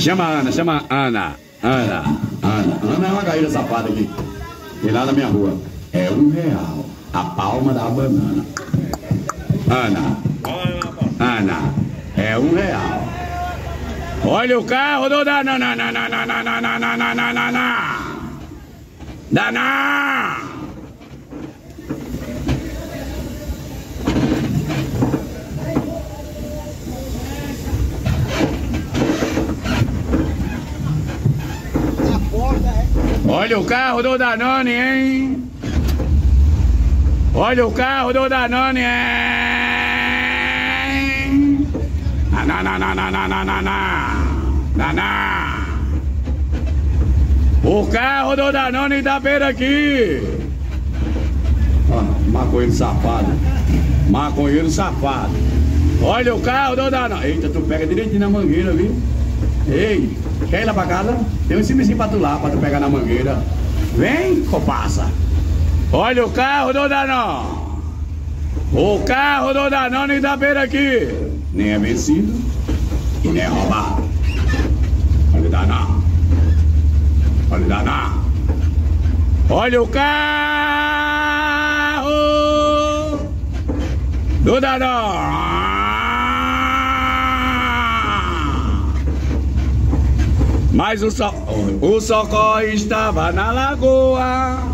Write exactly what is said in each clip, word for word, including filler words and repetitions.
Chama a Ana, chama a Ana. Ana, Ana. Ana é uma gaíra safada aqui. Tem lá na minha rua. É um real. A palma da banana. Ana. Ana. É um real. Olha o carro do Daná. Daná. Olha o carro do Danone, hein? Olha o carro do Danone, hein? Na na na na na na na na na. O carro do Danone tá beira aqui. Ó, maconheiro safado. Maconheiro safado. Olha o carro do Danone. Eita, tu pega direitinho na mangueira, viu? Ei, quer ir lá pra casa? Tem um cimicinho pra tu lá, pra tu pegar na mangueira. Vem, compassa. Olha o carro do Danone. O carro do Danone da beira aqui. Nem é vencido e nem é roubado. Olha o Danone. Olha o Danone. Olha o carro do Danone. Mas o, so, o Socorro estava na lagoa,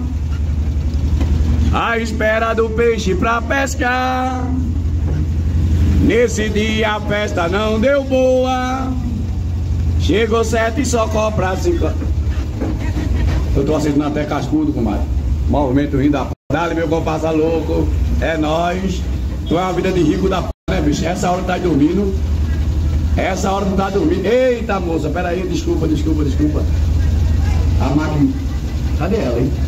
à espera do peixe pra pescar. Nesse dia a festa não deu boa. Chegou sete e Socorro pra cinco. Eu tô assistindo até cascudo, comadre. Movimento rindo da p***. Dale, meu compassa louco. É nóis. Tu é uma vida de rico da p***, né, bicho? Essa hora tá dormindo. Essa hora não tá dormindo. Eita, moça, pera aí, desculpa, desculpa, desculpa. A máquina... Cadê ela, hein?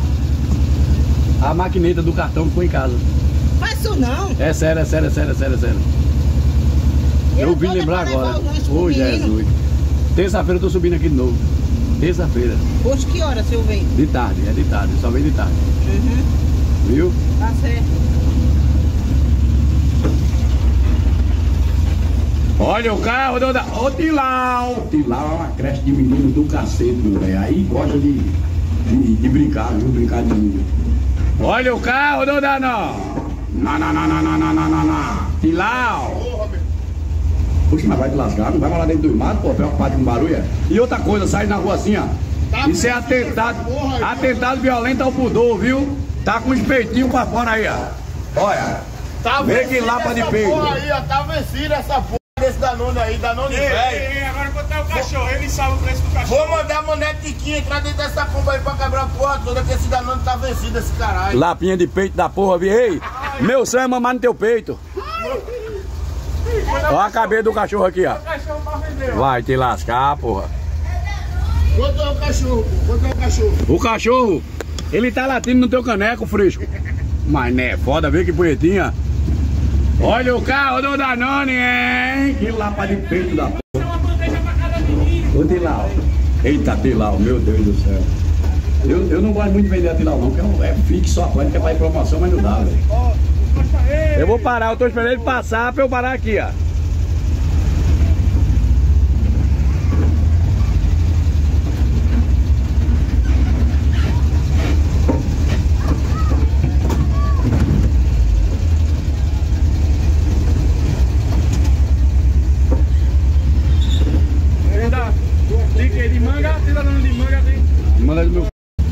A maquineta do cartão ficou em casa. Faz isso não. É sério, é sério, é sério, é sério, é sério. Eu, eu vim lembrar agora. Ô, Jesus. Terça-feira eu tô subindo aqui de novo. Terça-feira. Hoje que hora você vem? De tarde, é de tarde, só vem de tarde. Uhum. Viu? Tá certo. Olha o carro do... Ô, Tilau! Tilau é uma creche de menino do cacete, meu velho. Aí gosta de, de, de brincar, viu? Brincar de menino. Olha o carro do Danone. Não, não, não, não, não, não, não, não, não. Tilau! Puxa, mas vai te lascar, não vai lá dentro do mato, pô, preocupado com barulho. É? E outra coisa, sai na rua assim, ó. Isso é atentado, atentado violento ao pudor, viu? Tá com os peitinhos pra fora aí, ó. Olha, tá vê que lapa de peito. Porra aí, ó, tá vencida essa porra desse Danone aí, Danone velho. Agora eu vou botar o cachorro, ele salva o preço do cachorro. Vou mandar a monetiquinha entrar dentro dessa pomba aí pra quebrar a porra toda, que esse Danone tá vencido, esse caralho. Lapinha de peito da porra, viu? Ei, meu sonho é mamar no teu peito. Olha a cabeça do cachorro aqui, ó. Vai te lascar, porra. Quanto é o cachorro, pô? Quanto é o cachorro? O cachorro, ele tá latindo no teu caneco, fresco. Mas né, foda, vê que punhetinha. Olha o carro do Danone, hein? Que lapa de peito da porra. Ô, Tilau. Eita, Tilau, meu Deus do céu. Eu, eu não gosto muito de vender a Tilau, não, porque é fixo, a coisa que é pra ir promoção, mas não dá, velho. Eu vou parar, eu tô esperando ele passar pra eu parar aqui, ó. De manga, tira não de manga, tem. Manda do meu.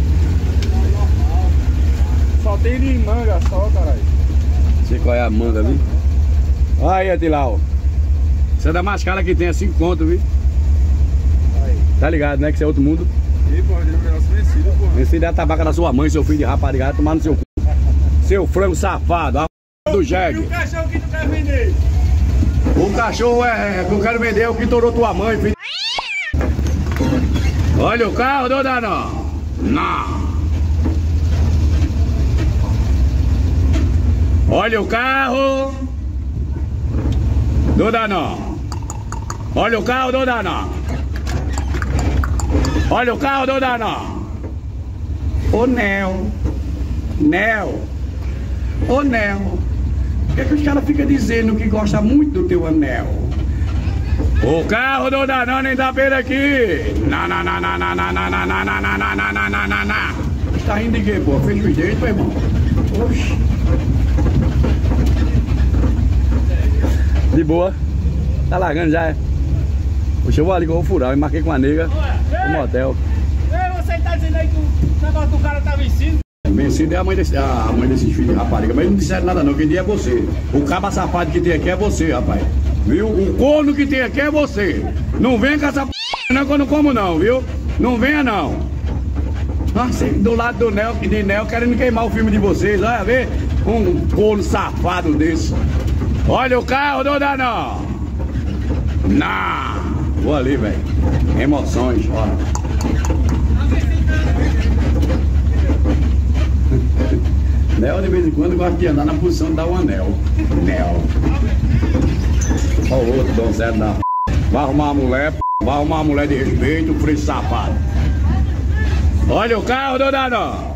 Só tem de manga só, caralho. Sei qual é a manga, viu? Olha aí, Tilau. Você é da mais cara que tem, é cinco conto, viu? Aí. Tá ligado, né? Que você é outro mundo. E, pô, ele é um negócio vencido, pô. Vencido é a tabaca da sua mãe, seu filho de rapariga, tomar no seu cu. Seu frango safado, a do jegue. E o cachorro que tu quer vender? O cachorro é, que eu quero vender é o que torou tua mãe, filho. Olha o carro do Danone. Não. Olha o carro do Danone. Olha o carro do Danone. Olha o carro do Danone. Ô Nel. Nel. Ô Nel. Por que, que os caras ficam dizendo que gosta muito do teu anel? O carro do Danone tá perto aqui. Na, na, na, na, na, na, na, na, na, na, na, na, na, na, na, na. Tá rindo de quê, pô? Fez o jeito, meu irmão. Oxi. De boa. Tá largando já, é? Puxa, eu vou ali que eu vou furar. Eu marquei com a nega no motel. Ei, você tá dizendo aí que o negócio do cara tá vencido? Vencido é a mãe, desse, a mãe desses filhos de rapariga. Mas não disseram nada não, quem dia é você. O caba safado que tem aqui é você, rapaz. Viu? O corno que tem aqui é você. Não venha com essa p... não que eu não como não, viu? Não venha não. Ah, sempre do lado do Nel, de Nel, querendo queimar o filme de vocês. Olha, vê um corno safado desse. Olha o carro do Danão. Não. Vou ali, velho. Emoções, olha. Nel de vez em quando gosta de andar na posição de dar um anel. Nel. Olha o outro donzelo da p... Vai arrumar uma mulher, p... vai arrumar uma mulher de respeito, preço safado. Olha o carro do Danão.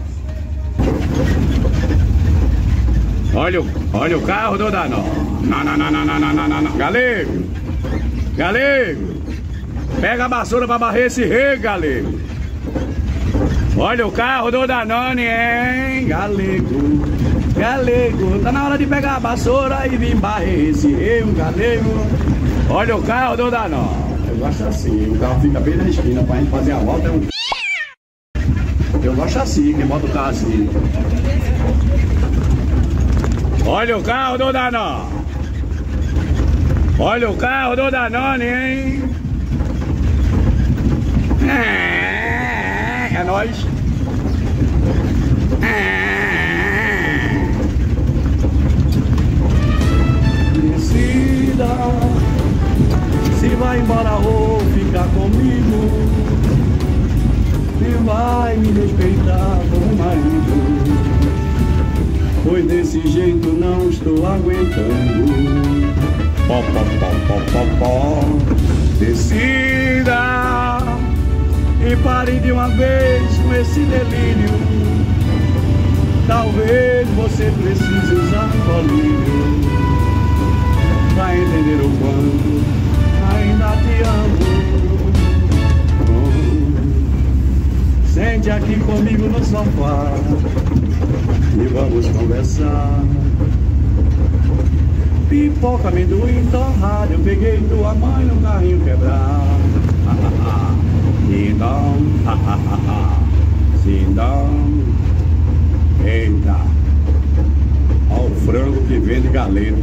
Olha o, olha o carro do Danão. Não, não, não, não, não, não, não, não. Galego. Galego. Pega a vassoura pra varrer esse rei, galego. Olha o carro do Danone, hein? Galego. Galego. Tá na hora de pegar a vassoura e vir varrer esse rei, galego. Olha o carro do Danone. Eu gosto assim. O carro fica bem na esquina pra gente fazer a volta. É um... Eu gosto assim, que bota o carro assim. Olha o carro do Danone. Olha o carro do Danone, hein? É, é nóis. É. Decida se vai embora ou ficar comigo. E vai me respeitar como marido. Pois desse jeito não estou aguentando. Pó, pó, pó, pó, pó, pó. Decida e pare de uma vez com esse delírio. Talvez você precise usar colírio pra entender o quanto ainda te amo. Sente aqui comigo no sofá e vamos conversar. Pipoca, amendoim, torrado. Eu peguei tua mãe no carrinho quebrado. Sindão, sindão. Eita. Olha o frango que vende galeto.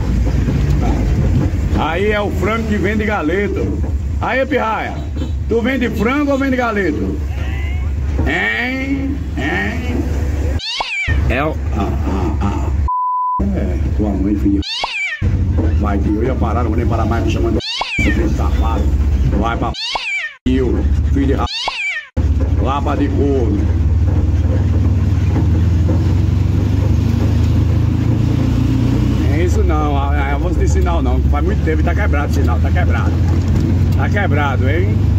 Aí é o frango que vende galeto. Aí, pirraia, tu vende frango ou vende galeto? Hein? Hein? É o... Ah, ah, ah. É, tua mãe, filho. Vai que eu ia parar, não vou nem parar mais me chamando de filho safado. Vai pra filho, filho de rap, lapa de corno. É isso não, eu vou te sinal não, faz muito tempo e tá quebrado o sinal, tá quebrado. Tá quebrado, hein?